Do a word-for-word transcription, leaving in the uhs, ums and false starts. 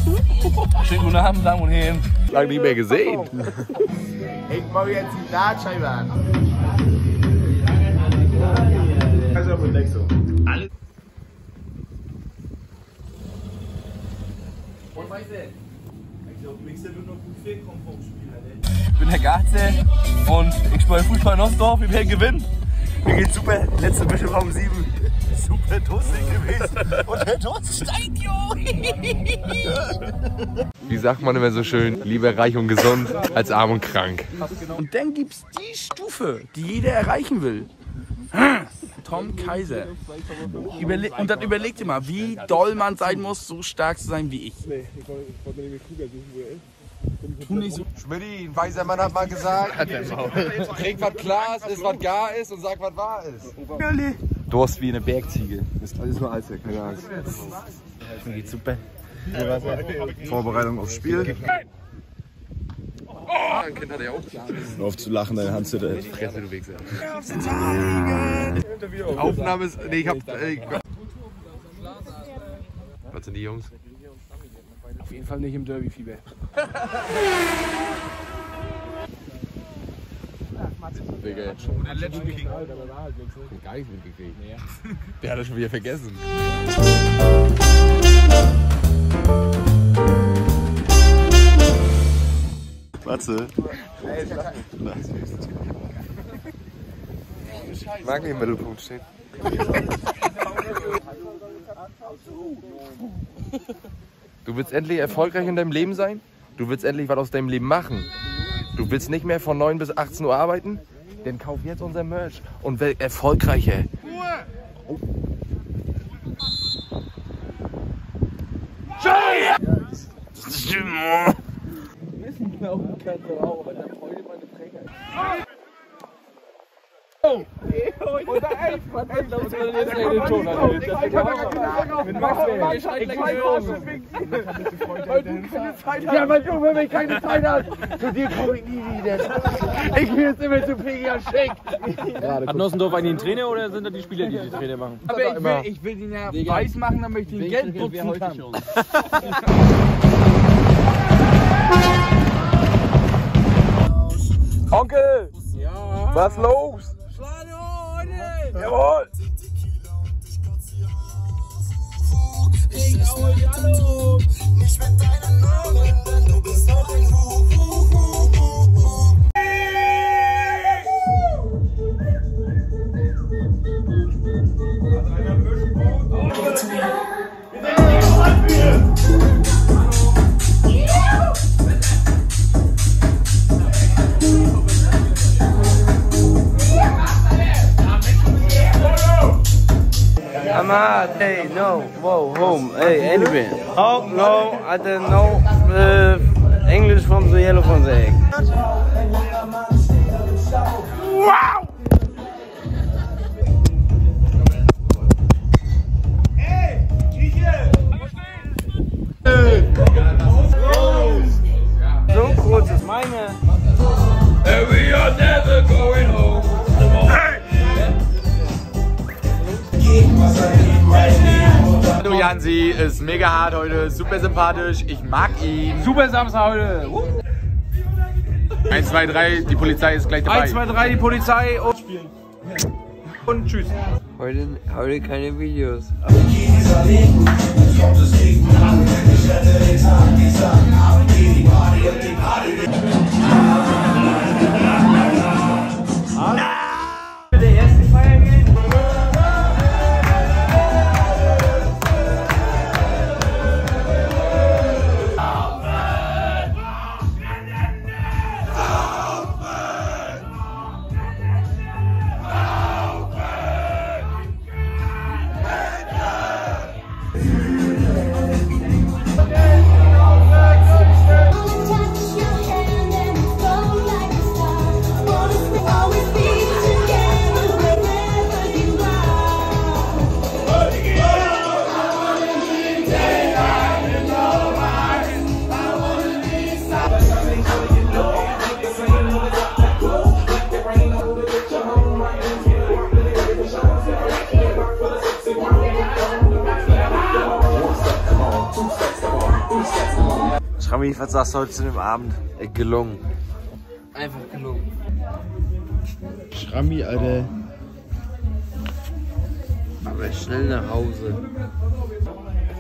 Schönen guten Abend, Damen und Herren. Lange nicht mehr gesehen. Ich mache jetzt die Dartscheibe an. Alles. Und weißt du? Ich glaube, Mixer wird noch gut viel kommen vom Spiel. Ich bin der Garze und ich spiele Fußball in Ostdorf. Wir werden gewinnen. Mir geht's super. Letzte Bitte war um sieben. Super durstig gewesen. Und der Durst steigt, jo. Wie sagt man immer so schön? Lieber reich und gesund als arm und krank. Und dann gibt's die Stufe, die jeder erreichen will. Tom Kaiser. Überle und dann überleg dir mal, wie doll man sein muss, so stark zu sein wie ich. Schmidti, ein weiser Mann hat mal gesagt, trink was klar ist, ist was gar ist und sag was wahr ist. Durst wie eine Bergziege. Das ist alles nur Eis, keine Angst. Mir geht's super. Vorbereitung aufs Spiel. Ein Kind hat ja auch klar. Hör auf zu lachen, deine Hand zittert. Fresse, du Wichser. Aufnahme ist. Nee, ich hab. Äh, was sind die Jungs? Auf jeden Fall nicht im Derby-Fieber. Digga, schon der Legend King. Gar nichts mitgekriegt. Der hat das schon wieder vergessen. Warte. Ich mag nicht im Mittelpunkt stehen. Du willst endlich erfolgreich in deinem Leben sein? Du willst endlich was aus deinem Leben machen? Du willst nicht mehr von neun bis achtzehn Uhr arbeiten? Dann kauf jetzt unser Merch und werd erfolgreicher. Oh. Oh! Unter elf! elf, das ist jetzt der Ton. Ja, mein Junge, wenn ich keine Zeit habe, zu dir komme ich nie wieder. Ich will jetzt immer zu Peggy Schenk. Hat Nossendorf eigentlich einen Trainer oder sind das die Spieler, die die Trainer machen? Aber ich will, ich will ihn ja weiß machen, damit ich ihn Geld putzen kann. Onkel! Ja. Was los? Jawohl! Ich hau die alle um. Nicht mit deinen Augen, denn du bist doch ein Hu, Hu, Hu, Hu, Hu. I'm hot, hey, no, whoa, home, hey, anything. Oh, no, I don't know uh, English from the yellow from the egg. Wow! Hey, Kieche! So kurz ist meine. And we are never going home. Hallo Jansi, ist mega hart heute, super sympathisch, ich mag ihn. Super Samstag heute. Uh. eins, zwei, drei, die Polizei ist gleich dabei. eins, zwei, drei, die Polizei und und tschüss. Heute, heute keine Videos. Der erste Feier gehen. Schrammi, was sagst du heute zu dem Abend? Ey, gelungen. Einfach gelungen. Schrammi, Alter. Aber schnell nach Hause.